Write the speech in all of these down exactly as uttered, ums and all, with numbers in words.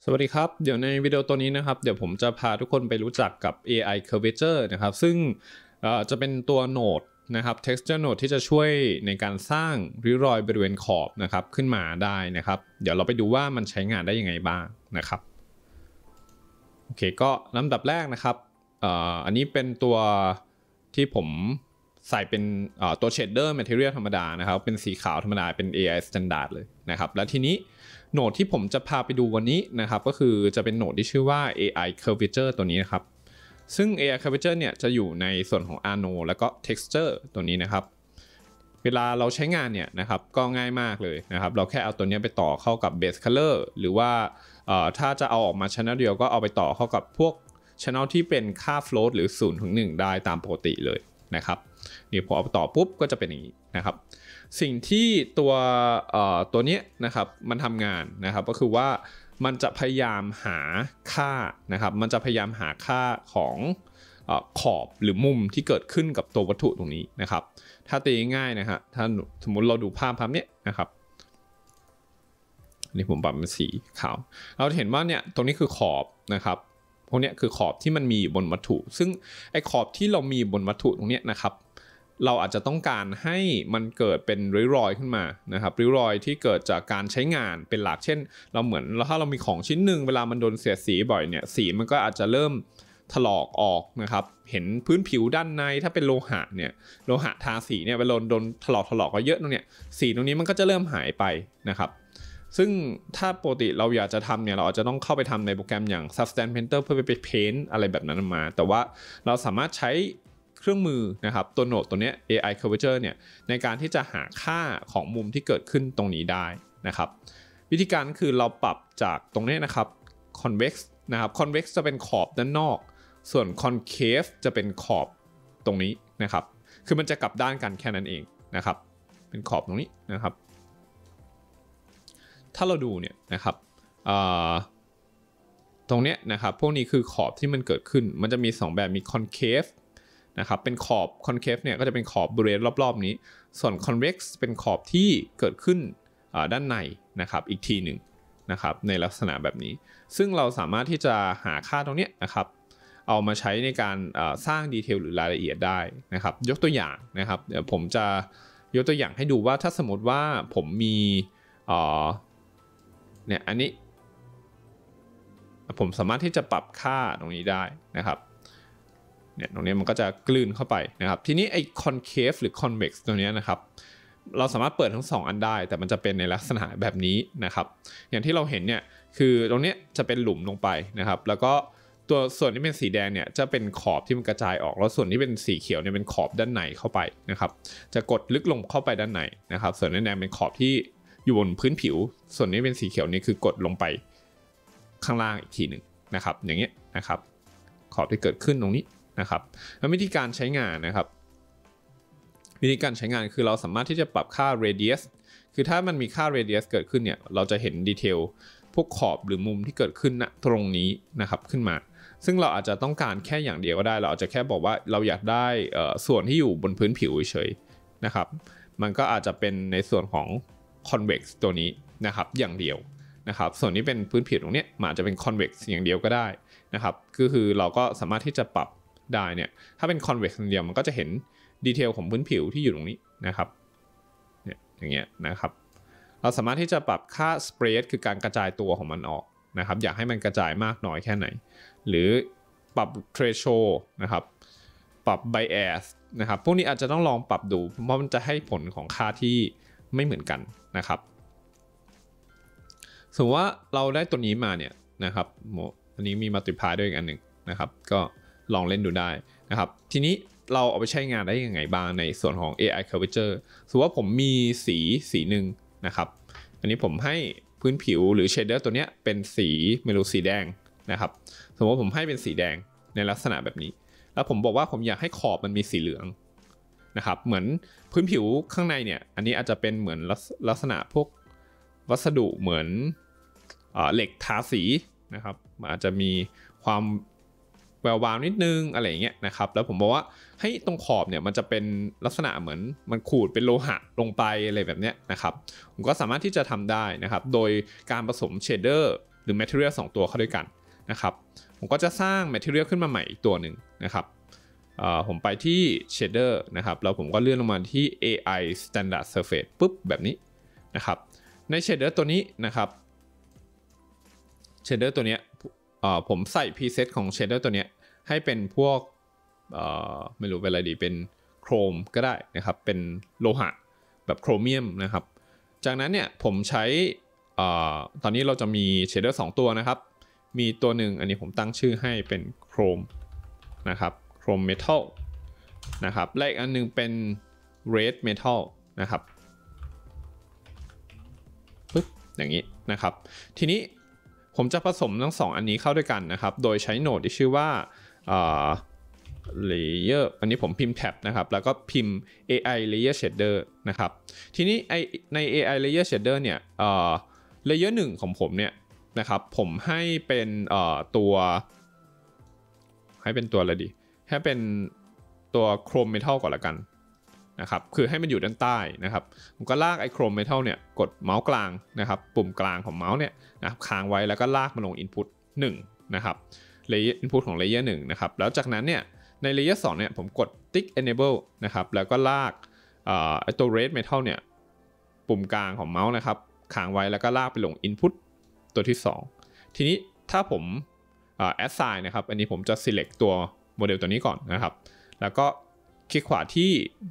สวัสดีครับเดี๋ยวในวิดีโอตัวนี้นะครับเดี๋ยวผมจะพาทุกคนไปรู้จักกับ เอ ไอ Curvature นะครับซึ่งจะเป็นตัวโหนดนะครับ texture node ที่จะช่วยในการสร้างริ้วรอยบริเวณขอบนะครับขึ้นมาได้นะครับเดี๋ยวเราไปดูว่ามันใช้งานได้ยังไงบ้างนะครับโอเคก็ลำดับแรกนะครับอันนี้เป็นตัวที่ผมใส่เป็นตัว shader material ธรรมดานะครับเป็นสีขาวธรรมดาเป็น เอ ไอ standard เลยนะครับแล้วทีนี้โหนดที่ผมจะพาไปดูวันนี้นะครับก็คือจะเป็นโหนดที่ชื่อว่า เอ ไอ Curvature ตัวนี้นะครับซึ่ง เอ ไอ Curvature เนี่ยจะอยู่ในส่วนของ Arno แล้วก็ Texture ตัวนี้นะครับเวลาเราใช้งานเนี่ยนะครับก็ง่ายมากเลยนะครับเราแค่เอาตัวนี้ไปต่อเข้ากับ Base Color หรือว่าถ้าจะเอาออกมา Channel เดียวก็เอาไปต่อเข้ากับพวก Channel ที่เป็นค่า Float หรือ ศูนย์ถึงหนึ่ง ได้ตามปกติเลยนะครับนี่พอเอาไปต่อปุ๊บก็จะเป็นอย่างนี้นะครับสิ่งที่ตัวตัวนี้นะครับมันทำงานนะครับก็คือว่ามันจะพยายามหาค่านะครับมันจะพยายามหาค่าของขอบหรือมุมที่เกิดขึ้นกับตัววัตถุตรงนี้นะครับถ้าตีง่ายนะฮะถ้าสมมุติเราดูภาพภาพนี้นะครับนี่ผมปรับเป็นสีขาวเราเห็นว่าเนี่ยตรงนี้คือขอบนะครับพวกนี้คือขอบที่มันมีบนวัตถุซึ่งไอ้ขอบที่เรามีบนวัตถุตรงนี้นะครับเราอาจจะต้องการให้มันเกิดเป็นริ้วรอยขึ้นมานะครับริ้วรอยที่เกิดจากการใช้งานเป็นหลักเช่นเราเหมือนถ้าเรามีของชิ้นหนึ่งเวลามันโดนเสียดสีบ่อยเนี่ยสีมันก็อาจจะเริ่มถลอกออกนะครับเห็นพื้นผิวด้านในถ้าเป็นโลหะเนี่ยโลหะทาสีเนี่ยเวลาโดนถลอกถลอกก็เยอะตรงเนี้ยสีตรงนี้มันก็จะเริ่มหายไปนะครับซึ่งถ้าปกติเราอยากจะทำเนี่ยเราอาจจะต้องเข้าไปทำในโปรแกรมอย่าง Substance Painter เพื่อไปเพ้นท์อะไรแบบนั้นมาแต่ว่าเราสามารถใช้เครื่องมือนะครับตัวโหนดตัวนี้ เอ ไอ Curvature เนี่ยในการที่จะหาค่าของมุมที่เกิดขึ้นตรงนี้ได้นะครับวิธีการคือเราปรับจากตรงนี้นะครับ convex นะครับ convex จะเป็นขอบด้านนอกส่วน concave จะเป็นขอบตรงนี้นะครับคือมันจะกลับด้านกันแค่นั้นเองนะครับเป็นขอบตรงนี้นะครับถ้าเราดูเนี่ยนะครับตรงนี้นะครับพวกนี้คือขอบที่มันเกิดขึ้นมันจะมีสองแบบมี concaveนะครับเป็นขอบ concave เนี่ยก็จะเป็นขอบบริเวณรอบๆนี้ส่วน convex เป็นขอบที่เกิดขึ้นด้านในนะครับอีกทีหนึ่งนะครับในลักษณะแบบนี้ซึ่งเราสามารถที่จะหาค่าตรงนี้นะครับเอามาใช้ในการสร้างดีเทลหรือรายละเอียดได้นะครับยกตัวอย่างนะครับเดี๋ยวผมจะยกตัวอย่างให้ดูว่าถ้าสมมติว่าผมมีเนี่ยอันนี้ผมสามารถที่จะปรับค่าตรงนี้ได้นะครับเนี่ยตรงนี้มันก็จะกลืนเข้าไปนะครับทีนี้ไอ้ concave หรือ convex ตัวนี้นะครับเราสามารถเปิดทั้งสองอันได้แต่มันจะเป็นในลักษณะแบบนี้นะครับอย่างที่เราเห็นเนี่ยคือตรงนี้จะเป็นหลุมลงไปนะครับแล้วก็ตัวส่วนที่เป็นสีแดงเนี่ยจะเป็นขอบที่มันกระจายออกแล้วส่วนที่เป็นสีเขียวเนี่ยเป็นขอบด้านในเข้าไปนะครับจะกดลึกลงเข้าไปด้านในนะครับส่วนแดงเป็นขอบที่อยู่บนพื้นผิวส่วนนี้เป็นสีเขียวนี่คือกดลงไปข้างล่างอีกทีหนึ่งนะครับอย่างเงี้ยนะครับขอบที่เกิดขึ้นตรงนี้นะครับแล้ววิธีการใช้งานนะครับวิธีการใช้งานคือเราสามารถที่จะปรับค่า radius คือถ้ามันมีค่า radius เกิดขึ้นเนี่ยเราจะเห็นดีเทลพวกขอบหรือมุมที่เกิดขึ้นณตรงนี้นะครับขึ้นมาซึ่งเราอาจจะต้องการแค่อย่างเดียวก็ได้เราอาจจะแค่บอกว่าเราอยากได้ส่วนที่อยู่บนพื้นผิวเฉยๆนะครับมันก็อาจจะเป็นในส่วนของ convex ตัวนี้นะครับอย่างเดียวนะครับส่วนนี้เป็นพื้นผิวตรงนี้มันอาจจะเป็น convex อย่างเดียวก็ได้นะครับก็คือเราก็สามารถที่จะปรับได้เนี่ยถ้าเป็น convex อย่างเดียวมันก็จะเห็นดีเทลของพื้นผิวที่อยู่ตรงนี้นะครับเนี่ยอย่างเงี้ยนะครับเราสามารถที่จะปรับค่า spread คือการกระจายตัวของมันออกนะครับอยากให้มันกระจายมากน้อยแค่ไหนหรือปรับ threshold นะครับปรับ bias นะครับพวกนี้อาจจะต้องลองปรับดูเพราะมันจะให้ผลของค่าที่ไม่เหมือนกันนะครับสมมติว่าเราได้ตัวนี้มาเนี่ยนะครับอันนี้มี multiply ด้วยอีกอันหนึ่งนะครับก็ลองเล่นดูได้นะครับทีนี้เราเอาไปใช้งานได้ยังไงบ้างในส่วนของ เอ ไอ Curvature สมมติว่าผมมีสีสีหนึ่งนะครับอันนี้ผมให้พื้นผิวหรือ shader ตัวนี้เป็นสีไม่รู้สีแดงนะครับสมมติว่าผมให้เป็นสีแดงในลักษณะแบบนี้แล้วผมบอกว่าผมอยากให้ขอบมันมีสีเหลืองนะครับเหมือนพื้นผิวข้างในเนี่ยอันนี้อาจจะเป็นเหมือนลักษณะพวกวัสดุเหมือนเหล็กทาสีนะครับอาจจะมีความแวววาวนิดนึงอะไรอย่างเงี้ยนะครับแล้วผมบอกว่าให้ตรงขอบเนี่ยมันจะเป็นลักษณะเหมือนมันขูดเป็นโลหะลงไปอะไรแบบเนี้ยนะครับผมก็สามารถที่จะทำได้นะครับโดยการผสมเชดเดอร์หรือ material สองตัวเข้าด้วยกันนะครับผมก็จะสร้าง material ขึ้นมาใหม่อีกตัวหนึ่งนะครับผมไปที่ shader นะครับแล้วผมก็เลื่อนลงมาที่ เอ ไอ standard surface ปุ๊บแบบนี้นะครับใน shader ตัวนี้นะครับ shader ตัวนี้ผมใส่ preset ของ shader ตัวนี้ให้เป็นพวกไม่รู้เป็นอะไรดีเป็นโครมก็ได้นะครับเป็นโลหะแบบโครเมียมนะครับจากนั้นเนี่ยผมใช้ตอนนี้เราจะมี shader สองตัวนะครับมีตัวหนึ่งอันนี้ผมตั้งชื่อให้เป็นโครมนะครับโครมเมทัลนะครับและอีกอันนึงเป็น red metal นะครับปึ๊บอย่างนี้นะครับทีนี้ผมจะผสมทั้งสองอันนี้เข้าด้วยกันนะครับโดยใช้โหนดที่ชื่อว่า layer อันนี้ผมพิมพ์แท็บนะครับแล้วก็พิมพ์ เอ ไอ layer shader นะครับทีนี้ไอใน เอ ไอ layer shader เนี่ยเอ่อ layer หนึ่งของผมเนี่ยนะครับผมให้เป็นเอ่อตัวให้เป็นตัวอะไรดีให้เป็นตัวโครมเมทัลก่อนละกันนะครับคือให้มันอยู่ด้านใต้นะครับผมก็ลากไอ้โครมเมทัลเนี่ยกดเมาส์กลางนะครับปุ่มกลางของเมาส์เนี่ยนะครับค้างไว้แล้วก็ลากมาลง input หนึ่งนะครับ layer input ของ layer หนึ่งนะครับแล้วจากนั้นเนี่ยใน layer สองเนี่ยผมกดติ๊ก enable นะครับแล้วก็ลากไอ้ตัว red metal เนี่ยปุ่มกลางของเมาส์นะครับค้างไว้แล้วก็ลากไปลง input ตัวที่สองทีนี้ถ้าผมassign นะครับอันนี้ผมจะ select ตัวโมเดลตัวนี้ก่อนนะครับแล้วก็คลิกขวาที่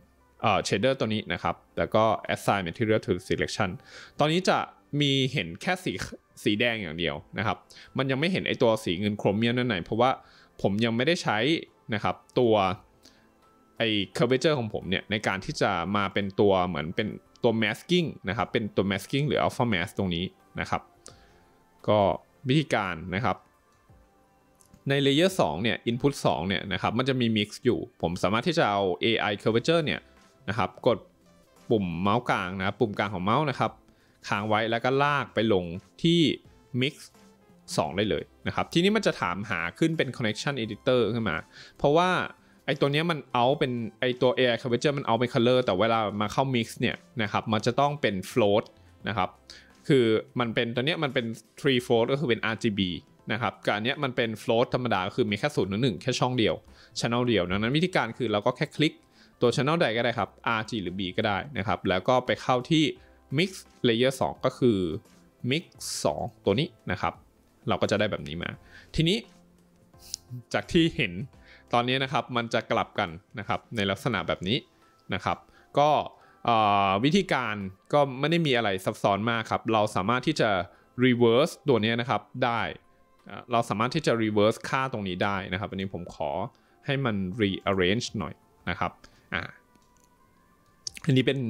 shader ตัวนี้นะครับแล้วก็ assign material to selection ตอนนี้จะมีเห็นแค่สีสีแดงอย่างเดียวนะครับมันยังไม่เห็นไอตัวสีเงินโครเมียมนั่นไหนเพราะว่าผมยังไม่ได้ใช้นะครับตัวไอ curvature ของผมเนี่ยในการที่จะมาเป็นตัวเหมือนเป็นตัว masking นะครับเป็นตัว masking หรือ alpha mask ตรงนี้นะครับก็วิธีการนะครับใน layer สองเนี่ย input สองเนี่ยนะครับมันจะมี mix อยู่ผมสามารถที่จะเอา เอ ไอ curvature เนี่ยนะครับกดปุ่มเมาส์กลางนะปุ่มกลางของเมาส์นะครับค้างไว้แล้วก็ลากไปลงที่ mix สองได้เลยนะครับทีนี้มันจะถามหาขึ้นเป็น connection editor ขึ้นมาเพราะว่าไอตัวนี้มันเอาเป็นไอตัว เอ ไอ curvature มันเอาเป็น color แต่เวลามาเข้า mix เนี่ยนะครับมันจะต้องเป็น float นะครับคือมันเป็นตัวนี้มันเป็น three float ก็คือเป็น อาร์ จี บี นะครับการนี้มันเป็น float ธรรมดาก็คือมีแค่ศูนย์หรือหนึ่งแค่ช่องเดียว channel เดียวดังนั้นวิธีการคือเราก็แค่คลิกตัว channel ใดก็ได้ครับ อาร์ จี หรือ B ก็ได้นะครับแล้วก็ไปเข้าที่ mix layer สองก็คือ mix สองตัวนี้นะครับเราก็จะได้แบบนี้มาทีนี้จากที่เห็นตอนนี้นะครับมันจะกลับกันนะครับในลักษณะแบบนี้นะครับก็วิธีการก็ไม่ได้มีอะไรซับซ้อนมากครับเราสามารถที่จะ reverse ตัวนี้นะครับได้เราสามารถที่จะ reverse ค่าตรงนี้ได้นะครับอันนี้ผมขอให้มัน rearrange หน่อยนะครับอ่าอันนี้เป็น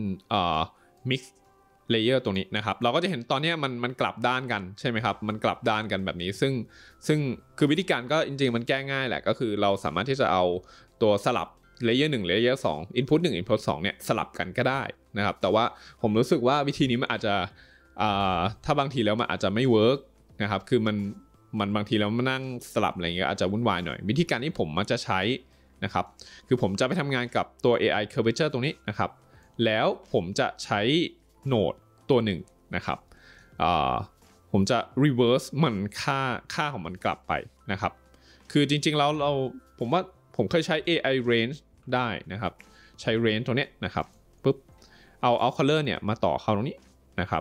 mix layer ตรงนี้นะครับเราก็จะเห็นตอนนี้มันมันกลับด้านกันใช่ไหมครับมันกลับด้านกันแบบนี้ซึ่งซึ่งคือวิธีการก็จริงๆมันแก้ง่ายแหละก็คือเราสามารถที่จะเอาตัวสลับ layer หนึ่ง layer สอง input หนึ่ง input สองเนี่ยสลับกันก็ได้นะครับแต่ว่าผมรู้สึกว่าวิธีนี้มันอาจจะถ้าบางทีแล้วมันอาจจะไม่เวิร์กนะครับคือมันมันบางทีแล้วมานั่งสลับอะไรเงี้ยอาจจะวุ่นวายหน่อยวิธีการที่ผมมักจะใช้นะครับคือผมจะไปทำงานกับตัว เอ ไอ curvature ตรงนี้นะครับแล้วผมจะใช้โหนดตัวหนึ่งนะครับผมจะ reverse มันค่าค่าของมันกลับไปนะครับคือจริงๆแล้วเราผมว่าผมเคยใช้ เอ ไอ range ได้นะครับใช้ range ตัวนี้นะครับปุ๊บเอา out color เนี่ยมาต่อเข้าตรงนี้นะครับ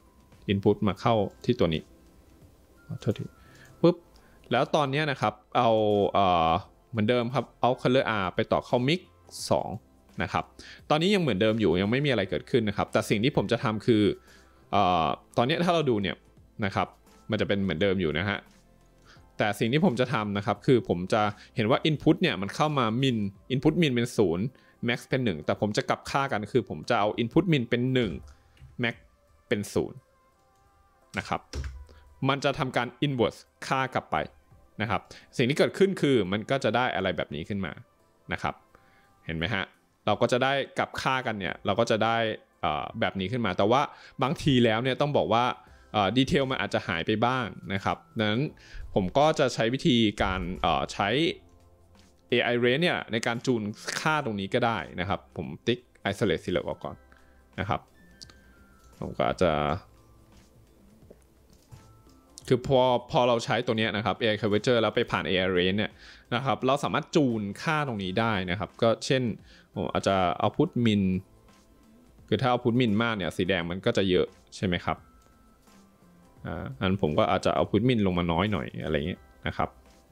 input มาเข้าที่ตัวนี้โทษทีปุ๊บแล้วตอนนี้นะครับเอาเอ่อเหมือนเดิมครับ out color R ไปต่อเข้า mix สองนะครับตอนนี้ยังเหมือนเดิมอยู่ยังไม่มีอะไรเกิดขึ้นนะครับแต่สิ่งที่ผมจะทำคือเอ่อตอนนี้ถ้าเราดูเนี่ยนะครับมันจะเป็นเหมือนเดิมอยู่นะฮะแต่สิ่งที่ผมจะทำนะครับคือผมจะเห็นว่า input เนี่ยมันเข้ามา min input min เป็นศูนย์ max เป็นหนึ่งแต่ผมจะกลับค่ากันคือผมจะเอา input min เป็นหนึ่ง max เป็นศูนย์นะครับมันจะทำการ inverse ค่ากลับไปนะครับสิ่งที่เกิดขึ้นคือมันก็จะได้อะไรแบบนี้ขึ้นมานะครับเห็นไหมฮะเราก็จะได้กลับค่ากันเนี่ยเราก็จะได้แบบนี้ขึ้นมาแต่ว่าบางทีแล้วเนี่ยต้องบอกว่าดีเทลมันอาจจะหายไปบ้างนะครับดังนั้นผมก็จะใช้วิธีการใช้ เอ ไอ range เนี่ยในการจูนค่าตรงนี้ก็ได้นะครับผมติ๊ก isolate select ออกก่อนนะครับผมก็อาจจะคือพอพอเราใช้ตัวนี้นะครับ เอ ไอ Curvature แล้วไปผ่าน เอ ไอ Range เนี่ยนะครับเราสามารถจูนค่าตรงนี้ได้นะครับก็เช่นผมอาจจะ output min คือถ้า output min มากเนี่ยสีแดงมันก็จะเยอะใช่ไหมครับอ่าอันผมก็อาจจะ output min ลงมาน้อยหน่อยอะไรเงี้ยนะครับ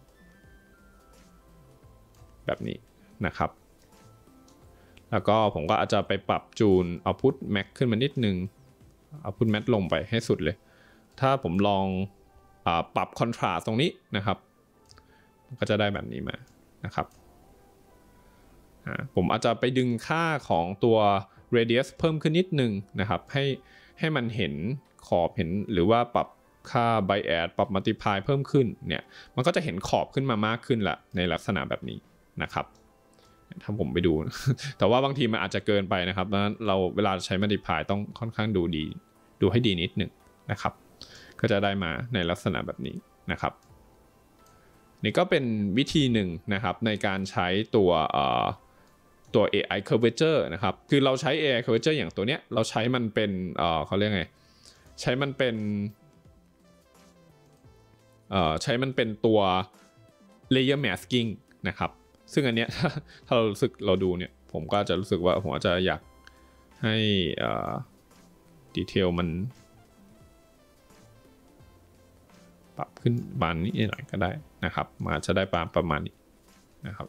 แบบนี้นะครับแล้วก็ผมก็อาจจะไปปรับจูน output max ขึ้นมานิดนึง output max ลงไปให้สุดเลยถ้าผมลองปรับ contrast ตรงนี้นะครับก็จะได้แบบนี้มานะครับผมอาจจะไปดึงค่าของตัว radius เพิ่มขึ้นนิดนึงนะครับให้ให้มันเห็นขอบเห็นหรือว่าปรับค่า bias ปรับ multiply เพิ่มขึ้นเนี่ยมันก็จะเห็นขอบขึ้นมามากขึ้นละในลักษณะแบบนี้นะครับถ้าผมไปดู แต่ว่าบางทีมันอาจจะเกินไปนะครับดังนั้นเราเวลาใช้ multiply ต้องค่อนข้างดูดีดูให้ดีนิดนึงนะครับก็จะได้มาในลักษณะแบบนี้นะครับนี่ก็เป็นวิธีหนึ่งนะครับในการใช้ตัวตัว เอ ไอ Curvature นะครับคือเราใช้ เอ ไอ Curvature อย่างตัวเนี้ยเราใช้มันเป็นเอ่อเขาเรียกไงใช้มันเป็นเอ่อใช้มันเป็นตัว layer masking นะครับซึ่งอันเนี้ยถ้าเรารู้สึกเราดูเนี่ยผมก็จะรู้สึกว่าผมอาจจะอยากให้ดีเทลมันปรับขึ้นบานนี้หน่อยก็ได้นะครับมาจะได้ประประมาณนี้นะครับ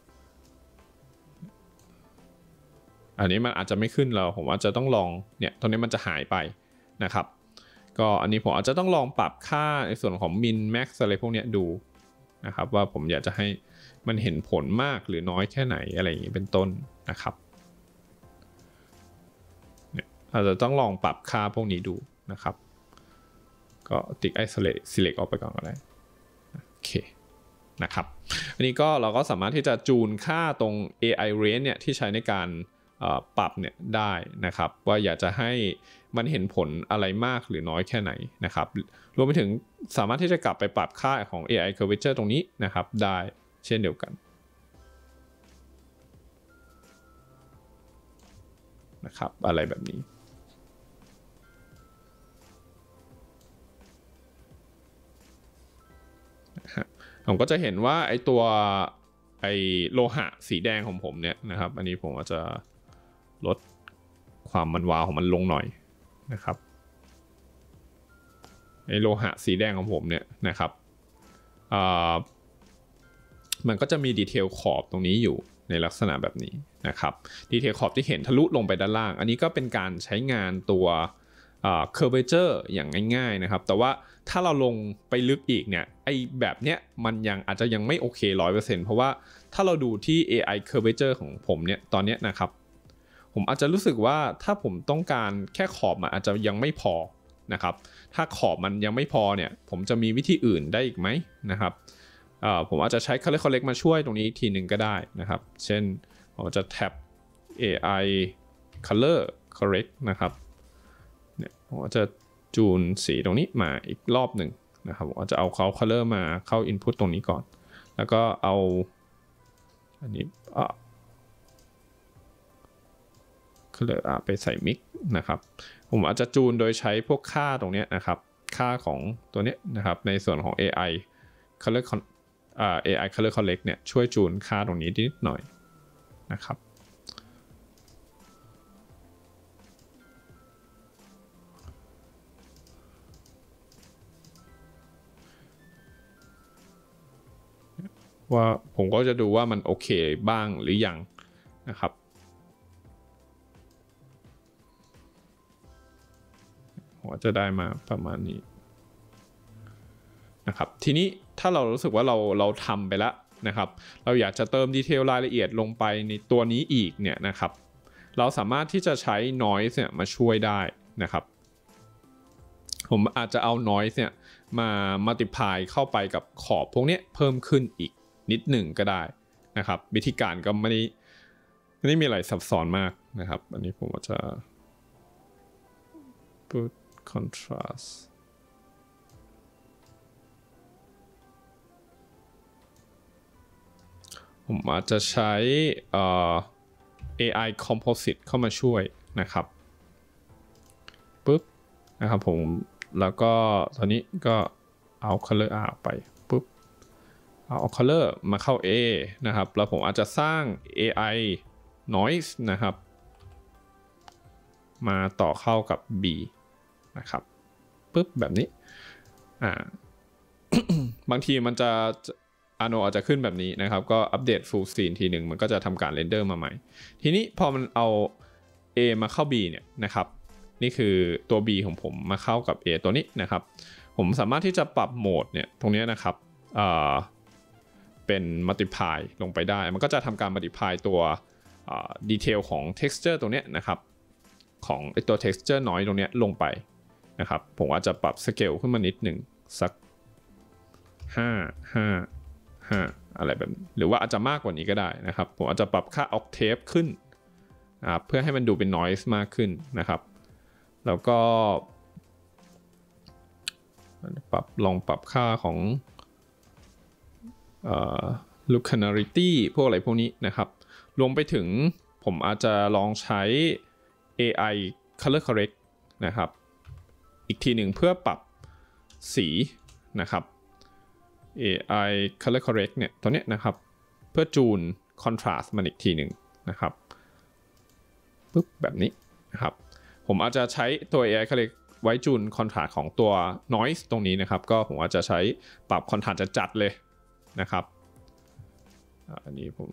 อันนี้มันอาจจะไม่ขึ้นเราผมอาจจะต้องลองเนี่ยตรงนี้มันจะหายไปนะครับก็อันนี้ผมอาจจะต้องลองปรับค่าในส่วนของ min max อะไรพวกนี้ดูนะครับว่าผมอยากจะให้มันเห็นผลมากหรือน้อยแค่ไหนอะไรอย่างนี้เป็นต้นนะครับเนี่ยอาจจะต้องลองปรับค่าพวกนี้ดูนะครับก็ติ๊ก isolate select ออกไปก่อนก็ได้โอเคนะครับอันนี้ก็เราก็สามารถที่จะจูนค่าตรง เอ ไอ range เนี่ยที่ใช้ในการปรับเนี่ยได้นะครับว่าอยากจะให้มันเห็นผลอะไรมากหรือน้อยแค่ไหนนะครับรวมไปถึงสามารถที่จะกลับไปปรับค่าของ เอ ไอ Curvature ตรงนี้นะครับได้เช่นเดียวกันนะครับอะไรแบบนี้ผมก็จะเห็นว่าไอตัวไอโลหะสีแดงของผมเนี่ยนะครับอันนี้ผมอาจจะลดความมันวาวของมันลงหน่อยนะครับไอโลหะสีแดงของผมเนี่ยนะครับมันก็จะมีดีเทลขอบตรงนี้อยู่ในลักษณะแบบนี้นะครับดีเทลขอบที่เห็นทะลุลงไปด้านล่างอันนี้ก็เป็นการใช้งานตัว curvature อย่างง่ายๆนะครับแต่ว่าถ้าเราลงไปลึกอีกเนี่ยไอแบบเนี้ยมันยังอาจจะยังไม่โอเค หนึ่งร้อยเปอร์เซ็นต์ เพราะว่าถ้าเราดูที่ เอ ไอ Curvature ของผมเนี่ยตอนนี้นะครับผมอาจจะรู้สึกว่าถ้าผมต้องการแค่ขอบมันอาจจะยังไม่พอนะครับถ้าขอบมันยังไม่พอเนี่ยผมจะมีวิธีอื่นได้อีกไหมนะครับผมอาจจะใช้ Color Correct มาช่วยตรงนี้ทีหนึ่งก็ได้นะครับเช่นผมจะแท็บ เอ ไอ Color Correct นะครับเนี่ยผมจะจูนสีตรงนี้มาอีกรอบหนึ่งนะครับผมจะเอาเขา color มาเข้า input ตรงนี้ก่อนแล้วก็เอาอันนี้อ่ะ color อ่ะไปใส่ mix นะครับผมอาจจะจูนโดยใช้พวกค่าตรงนี้นะครับค่าของตัวนี้นะครับในส่วนของ เอ ไอ color อ่า เอ ไอ color correct เนี่ยช่วยจูนค่าตรงนี้นิดหน่อยนะครับว่าผมก็จะดูว่ามันโอเคบ้างหรือยังนะครับผมจะได้มาประมาณนี้นะครับทีนี้ถ้าเรารู้สึกว่าเราเราทำไปแล้วนะครับเราอยากจะเติมดีเทลรายละเอียดลงไปในตัวนี้อีกเนี่ยนะครับเราสามารถที่จะใช้ noise เนี่ยมาช่วยได้นะครับผมอาจจะเอา noise เนี่ยมา multiply เข้าไปกับขอบพวกนี้เพิ่มขึ้นอีกนิดหนึ่งก็ได้นะครับวิธีการก็ไม่ได้ไม่ได้มีอะไรซับซ้อนมากนะครับอันนี้ผมจะ put contrast ผมอาจจะใช้ เอ่อ เอ ไอ Composite เข้ามาช่วยนะครับปึ๊บนะครับผมแล้วก็ตอนนี้ก็เอา color R ออกไปปุ๊บเอา color มาเข้า A นะครับแล้วผมอาจจะสร้าง เอ ไอ noise นะครับมาต่อเข้ากับ B นะครับปุ๊บแบบนี้อ่า บางทีมันจะอาโนอาจจะขึ้นแบบนี้นะครับก็อัปเดต full screen ทีหนึ่งมันก็จะทำการเรนเดอร์มาใหม่ทีนี้พอมันเอา A มาเข้า B เนี่ยนะครับนี่คือตัว B ของผมมาเข้ากับ A ตัวนี้นะครับผมสามารถที่จะปรับโหมดเนี่ยตรงนี้นะครับเอ่อเป็น multiply ลงไปได้มันก็จะทำการ multiply ตัวดีเทลของ texture ตรงนี้นะครับของไอตัว texture noise ตรงนี้ลงไปนะครับผมอาจจะปรับ scale ขึ้นมานิดหนึ่งสักห้า ห้า ห้าอะไรแบบหรือว่าอาจจะมากกว่านี้ก็ได้นะครับผมอาจจะปรับค่า octave ขึ้นนะครับเพื่อให้มันดูเป็น noise มากขึ้นนะครับแล้วก็ปรับลองปรับค่าของเอ่อ luminarity พวกอะไรพวกนี้นะครับรวมไปถึงผมอาจจะลองใช้ เอ ไอ color correct นะครับอีกทีหนึ่งเพื่อปรับสีนะครับ เอ ไอ color correct เนี่ยตัวเนี้ยนะครับเพื่อจูน contrast มันอีกทีหนึ่งนะครับปุ๊บแบบนี้นะครับผมอาจจะใช้ตัว เอ ไอ correct ไว้จูน contrast ของตัว noise ตรงนี้นะครับก็ผมอาจจะใช้ปรับ contrast จะจัดเลยนะครับอันนี้ผม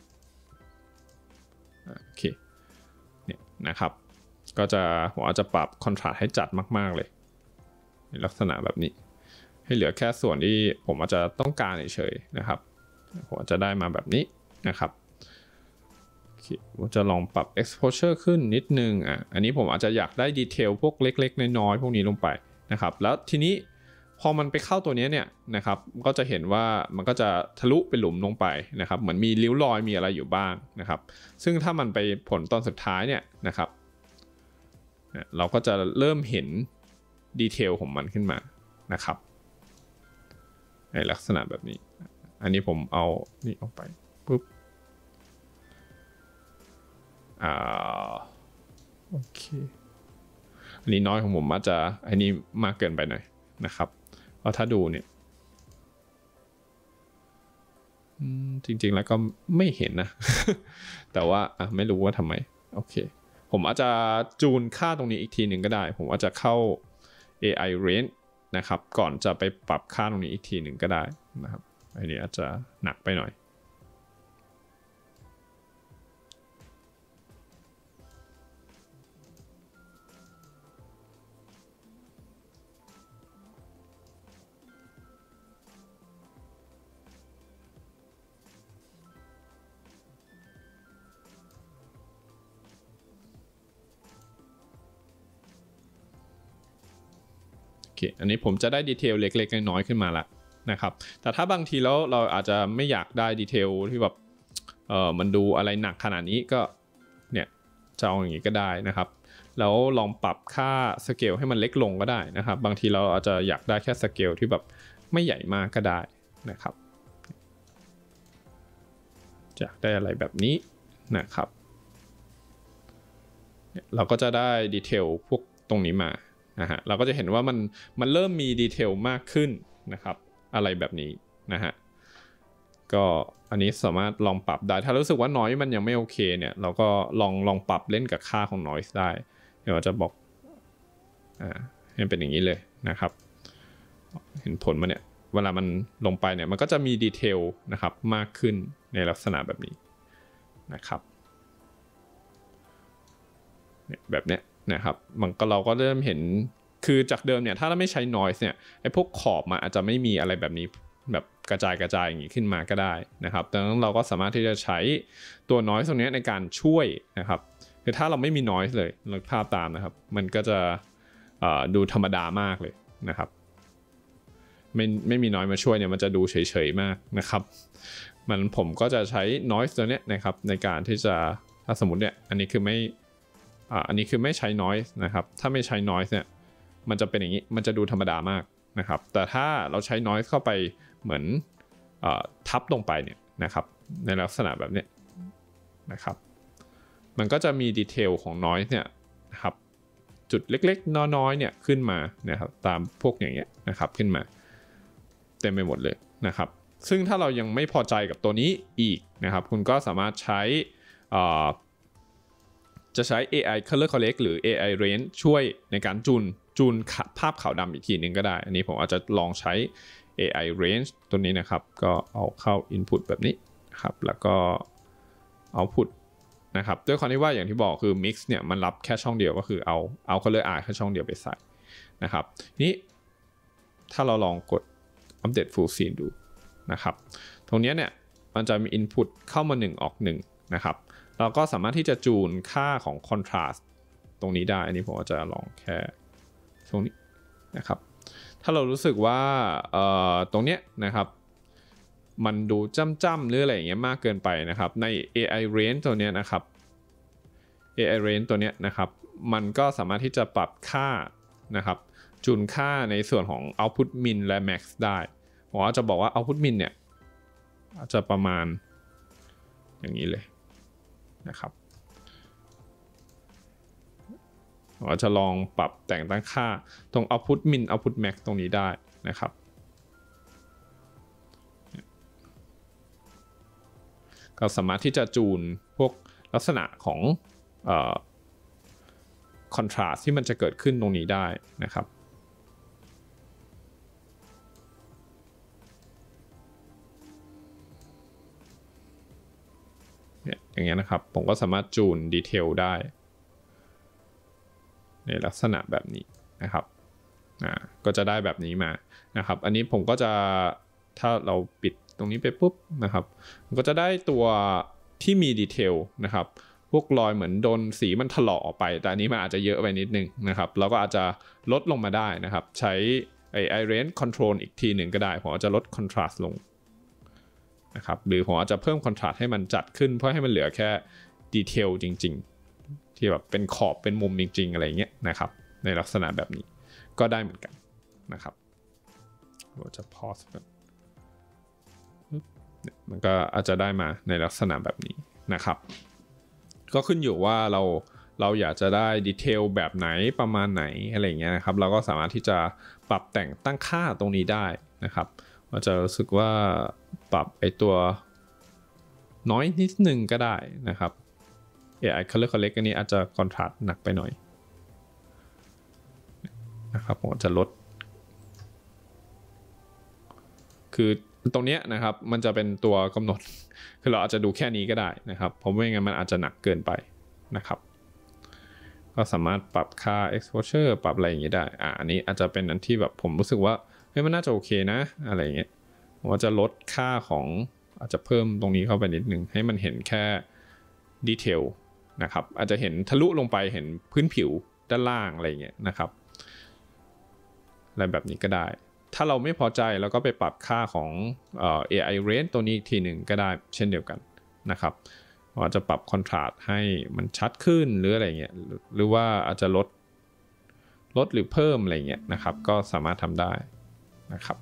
โอเคเนี่ยนะครับก็จะผมอาจจะปรับ contrast ให้จัดมากๆเลยในลักษณะแบบนี้ให้เหลือแค่ส่วนที่ผมอาจจะต้องการเฉยๆนะครับผมจะได้มาแบบนี้นะครับผมจะลองปรับ exposure ขึ้นนิดนึงอ่ะอันนี้ผมอาจจะอยากได้ดีเทลพวกเล็กๆน้อยๆพวกนี้ลงไปนะครับแล้วทีนี้พอมันไปเข้าตัวนี้เนี่ยนะครับก็จะเห็นว่ามันก็จะทะลุไปหลุมลงไปนะครับเหมือนมีริ้วรอยมีอะไรอยู่บ้างนะครับซึ่งถ้ามันไปผลตอนสุดท้ายเนี่ยนะครับเราก็จะเริ่มเห็นดีเทลของมันขึ้นมานะครับในลักษณะแบบนี้อันนี้ผมเอานี่ออกไปปุ๊บอ่าโอเคอันนี้น้อยของผมอาจจะอันนี้มากเกินไปหน่อยนะครับเพราะถ้าดูเนี่ยจริงๆแล้วก็ไม่เห็นนะ แต่ว่าไม่รู้ว่าทำไมโอเคผมอาจจะจูนค่าตรงนี้อีกทีหนึ่งก็ได้ผมอาจจะเข้า เอ ไอ range นะครับก่อนจะไปปรับค่าตรงนี้อีกทีหนึ่งก็ได้นะครับอันนี้อาจจะหนักไปหน่อยอันนี้ผมจะได้ดีเทลเล็กๆน้อยๆขึ้นมาละนะครับแต่ถ้าบางทีแล้วเราอาจจะไม่อยากได้ดีเทลที่แบบเออมันดูอะไรหนักขนาดนี้ก็เนี่ยจะเอาอย่างนี้ก็ได้นะครับแล้วลองปรับค่าสเกลให้มันเล็กลงก็ได้นะครับบางทีเราอาจจะอยากได้แค่สเกลที่แบบไม่ใหญ่มากก็ได้นะครับอยากได้อะไรแบบนี้นะครับเราก็จะได้ดีเทลพวกตรงนี้มานะฮะเราก็จะเห็นว่ามันมันเริ่มมีดีเทลมากขึ้นนะครับอะไรแบบนี้นะฮะก็อันนี้สามารถลองปรับได้ถ้ารู้สึกว่า noise มันยังไม่โอเคเนี่ยเราก็ลองลองปรับเล่นกับค่าของ noise ได้เดี๋ยวจะบอกอ่าให้เป็นอย่างนี้เลยนะครับเห็นผลมาเนี่ยเวลามันลงไปเนี่ยมันก็จะมีดีเทลนะครับมากขึ้นในลักษณะแบบนี้นะครับแบบเนี้ยนะครับมันก็เราก็เริ่มเห็นคือจากเดิมเนี่ยถ้าเราไม่ใช้ noise เนี่ยไอ้พวกขอบมันอาจจะไม่มีอะไรแบบนี้แบบกระจายกระจายอย่างนี้ขึ้นมาก็ได้นะครับดังนั้นเราก็สามารถที่จะใช้ตัว noise ตรงนี้ในการช่วยนะครับคือถ้าเราไม่มี noise เลยเราภาพตามนะครับมันก็จะดูธรรมดามากเลยนะครับไม่ไม่มี noise มาช่วยเนี่ยมันจะดูเฉยๆมากนะครับมันผมก็จะใช้ noise ตัวนี้นะครับในการที่จะถ้าสมมติเนี่ยอันนี้คือไม่อันนี้คือไม่ใช้ noise นะครับถ้าไม่ใช้ noise เนี่ยมันจะเป็นอย่างนี้มันจะดูธรรมดามากนะครับแต่ถ้าเราใช้ noise เข้าไปเหมือนทับลงไปเนี่ยนะครับในลักษณะแบบนี้นะครับมันก็จะมีดีเทลของ noise เนี่ยนะครับจุดเล็กๆน้อยๆเนี่ยขึ้นมานะครับตามพวกอย่างเงี้ยนะครับขึ้นมาเต็มไปหมดเลยนะครับซึ่งถ้าเรายังไม่พอใจกับตัวนี้อีกนะครับคุณก็สามารถใช้จะใช้ เอ ไอ Color Correct หรือ เอ ไอ Range ช่วยในการจูนจูนภาพขาวดำอีกทีนึงก็ได้อันนี้ผมอาจจะลองใช้ เอ ไอ Range ตัวนี้นะครับก็เอาเข้า Input แบบนี้ครับแล้วก็ Output นะครับด้วยความที่ว่าอย่างที่บอกคือ Mix เนี่ยมันรับแค่ช่องเดียวก็คือเอาเอา Color R แค่ช่องเดียวไปใส่นะครับนี้ถ้าเราลองกด Update Full Scene ดูนะครับตรงนี้เนี่ยมันจะมี Input เข้ามาหนึ่งออกหนึ่งนะครับเราก็สามารถที่จะจูนค่าของ Contrast ตรงนี้ได้อันนี้ผมจะลองแค่ตรงนี้นะครับถ้าเรารู้สึกว่าตรงเนี้ยนะครับมันดูจ้ำๆหรืออะไรอย่างเงี้ยมากเกินไปนะครับใน เอ ไอ Range ตัวเนี้ยนะครับ เอ ไอ Range ตัวเนี้ยนะครับมันก็สามารถที่จะปรับค่านะครับจูนค่าในส่วนของ Output Min และ Max ได้ผมอาจจะบอกว่า Output Min เนี่ยอาจจะประมาณอย่างนี้เลยนะครับผมอาจจะลองปรับแต่งตั้งค่าตรง Output Min Output Max ตรงนี้ได้นะครับก็สามารถที่จะจูนพวกลักษณะของเอ่อ contrast ที่มันจะเกิดขึ้นตรงนี้ได้นะครับเนี่ยอย่างเงี้ยนะครับผมก็สามารถจูนดีเทลได้ในลักษณะแบบนี้นะครับอ่าก็จะได้แบบนี้มานะครับอันนี้ผมก็จะถ้าเราปิดตรงนี้ไปปุ๊บนะครับมันก็จะได้ตัวที่มีดีเทลนะครับพวกรอยเหมือนโดนสีมันถลอกออกไปแต่อันนี้มันอาจจะเยอะไปนิดนึงนะครับเราก็อาจจะลดลงมาได้นะครับใช้ไอ้ Range Control อีกทีหนึ่งก็ได้ผมอาจจะลด Contrast ลงนะครับหรือผมอาจจะเพิ่ม Contrast ให้มันจัดขึ้นเพื่อให้มันเหลือแค่ดีเทลจริงๆที่แบบเป็นขอบเป็นมุมจริงๆอะไรเงี้ยนะครับในลักษณะแบบนี้ก็ได้เหมือนกันนะครับเราจะ pause แบบมันก็อาจจะได้มาในลักษณะแบบนี้นะครับก็ขึ้นอยู่ว่าเราเราอยากจะได้ดีเทลแบบไหนประมาณไหนอะไรเงี้ยนะครับเราก็สามารถที่จะปรับแต่งตั้งค่าตรงนี้ได้นะครับเราจะรู้สึกว่าปรับไอตัวน้อยนิดนึงก็ได้นะครับ เอ ไอ Color Correct อันนี้อาจจะ Contrast หนักไปหน่อยนะครับผมจะลดคือตรงนี้นะครับมันจะเป็นตัวกำหนดคือเราอาจจะดูแค่นี้ก็ได้นะครับเพราะไม่งั้นมันอาจจะหนักเกินไปนะครับก็สามารถปรับค่า exposure ปรับอะไรอย่างนี้ได้อ่ะอันนี้อาจจะเป็นอันที่แบบผมรู้สึกว่าเฮ้ยมันน่าจะโอเคนะอะไรอย่างเงี้ยผมว่าจะลดค่าของอาจจะเพิ่มตรงนี้เข้าไปนิดนึงให้มันเห็นแค่ดีเทลนะครับอาจจะเห็นทะลุลงไปเห็นพื้นผิวด้านล่างอะไรอย่างเงี้ยนะครับอะไรแบบนี้ก็ได้ถ้าเราไม่พอใจเราก็ไปปรับค่าของเอ่อ เอ ไอ Range ตัวนี้อีกทีหนึ่งก็ได้เช่นเดียวกันนะครับอาจจะปรับ Contrast ให้มันชัดขึ้นหรืออะไรเงี้ยหรือว่าอาจจะลดลดหรือเพิ่มอะไรเงี้ยนะครับก็สามารถทำได้นะครับ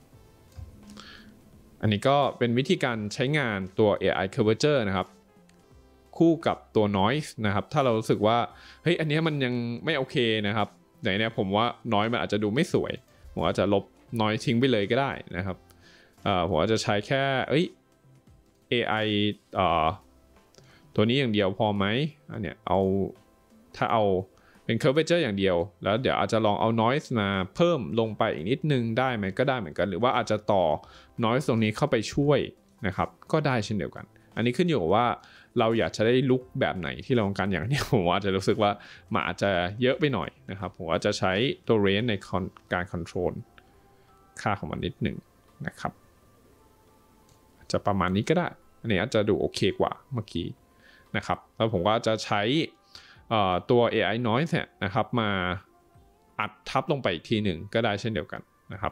อันนี้ก็เป็นวิธีการใช้งานตัว เอ ไอ Curvature นะครับคู่กับตัว Noise นะครับถ้าเรารู้สึกว่าเฮ้ยอันนี้มันยังไม่โอเคนะครับไหนเนี่ยผมว่า Noise มันอาจจะดูไม่สวยผมอาจจะลบ Noise ทิ้งไปเลยก็ได้นะครับผมอาจจะใช้แค่เอ้ย เอ ไอ เอ่อตัวนี้อย่างเดียวพอไหมอันเนี้ยเอาถ้าเอาเป็น curvature อย่างเดียวแล้วเดี๋ยวอาจจะลองเอา noise มาเพิ่มลงไปอีกนิดนึงได้ไหมก็ได้เหมือนกันหรือว่าอาจจะต่อ noise ตรงนี้เข้าไปช่วยนะครับก็ได้เช่นเดียวกันอันนี้ขึ้นอยู่กับว่าเราอยากจะได้ลุคแบบไหนที่เราต้องการอย่างนี้ผมอาจจะรู้สึกว่ามันอาจจะเยอะไปหน่อยนะครับผมอาจจะใช้ตัว range ในการ control ค่าของมันนิดนึงนะครับจะประมาณนี้ก็ได้อันนี้อาจจะดูโอเคกว่าเมื่อกี้นะครับแล้วผมก็จะใช้ตัว เอ ไอ Noise เนี่ยนะครับมาอัดทับลงไปอีกทีหนึ่งก็ได้เช่นเดียวกันนะครับ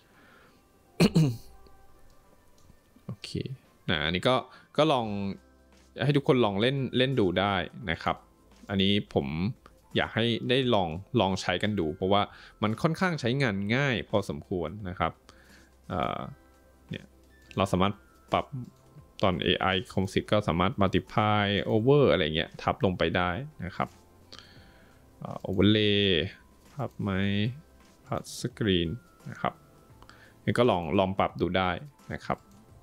โอเคนะอันนี้ก็ก็ลองให้ทุกคนลองเล่นเล่นดูได้นะครับอันนี้ผมอยากให้ได้ลองลองใช้กันดูเพราะว่ามันค่อนข้างใช้งานง่ายพอสมควรนะครับเนี่ยเราสามารถปรับตอน เอ ไอ Composite ก็สามารถ multiply over อะไรเงี้ยทับลงไปได้นะครับ overlay พับไหมพับสกรีนนะครับนี่ก็ลองลองปรับดูได้นะครับ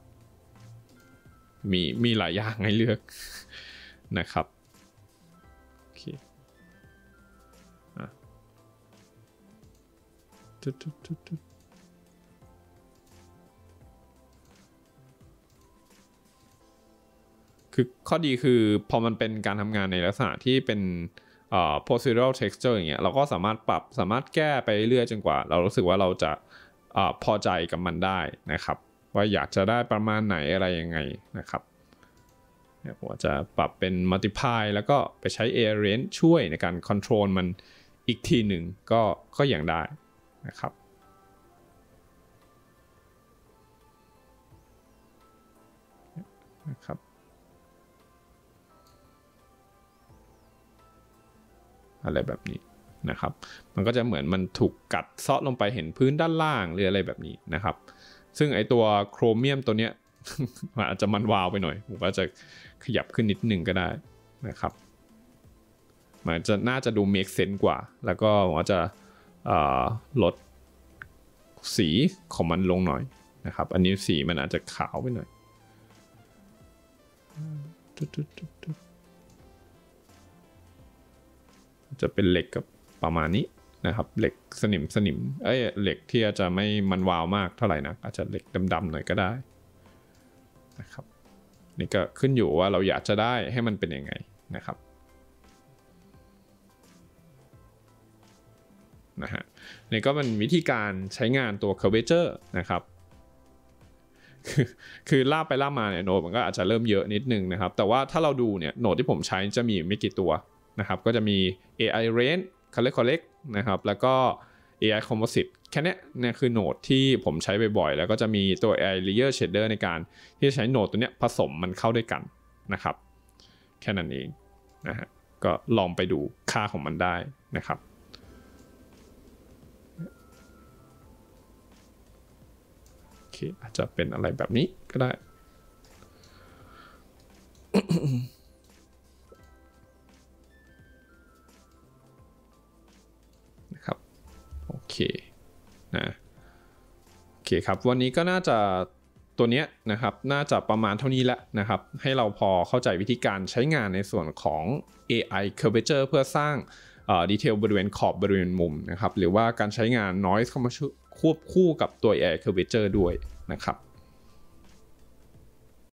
มีมีหลายอย่างให้เลือกนะครับโอเคคือข้อดีคือพอมันเป็นการทำงานในลักษณะที่เป็นเอ่อ procedural texture อย่างเงี้ยเราก็สามารถปรับสามารถแก้ไปเรื่อยจนกว่าเรารู้สึกว่าเราจะเอ่อพอใจกับมันได้นะครับว่าอยากจะได้ประมาณไหนอะไรยังไงนะครับเนี่ยผมจะปรับเป็น multiply แล้วก็ไปใช้ arrange ช่วยในการ control มันอีกทีหนึ่งก็ก็อย่างได้นะครับนะครับอะไรแบบนี้นะครับมันก็จะเหมือนมันถูกกัดเซาะลงไปเห็นพื้นด้านล่างหรืออะไรแบบนี้นะครับซึ่งไอตัวโครเมียมตัวเนี้ย มันอาจจะมันวาวไปหน่อยผมก็จะขยับขึ้นนิดนึงก็ได้นะครับมันจะน่าจะดู make sense กว่าแล้วก็ผมจะลดสีของมันลงหน่อยนะครับอันนี้สีมันอาจจะขาวไปหน่อยจะเป็นเหล็กกับประมาณนี้นะครับเหล็กสนิมสนิมเอ้ยเหล็กที่อาจจะไม่มันวาวมากเท่าไหร่นะอาจจะเหล็กดำๆหน่อยก็ได้นะครับนี่ก็ขึ้นอยู่ว่าเราอยากจะได้ให้มันเป็นยังไงนะครับนะฮะนี่ก็เป็นวิธีการใช้งานตัว curvature นะครับคือคือลากไปลากมาเนี่ยโนดมันก็อาจจะเริ่มเยอะนิดนึงนะครับแต่ว่าถ้าเราดูเนี่ยโนดที่ผมใช้จะมีไม่กี่ตัวนะครับก็จะมี เอ ไอ Range Color Correct นะครับแล้วก็ เอ ไอ Composite แค่นี้เนี่ยคือโนดที่ผมใช้บ่อยๆแล้วก็จะมีตัว เอ ไอ Layer Shader ในการที่จะใช้โนดตัวเนี้ยผสมมันเข้าด้วยกันนะครับแค่นั้นเองนะฮะก็ลองไปดูค่าของมันได้นะครับโอเคอาจจะเป็นอะไรแบบนี้ก็ได้ นะครับโอเคนะโอเคครับวันนี้ก็น่าจะตัวเนี้ยนะครับน่าจะประมาณเท่านี้แล้วนะครับให้เราพอเข้าใจวิธีการใช้งานในส่วนของ เอ ไอ Curvature เพื่อสร้างดีเทลบริเวณขอบบริเวณมุมนะครับหรือว่าการใช้งาน Noise เข้ามาควบคู่กับตัว เอ ไอ Curvature ด้วยนะครับ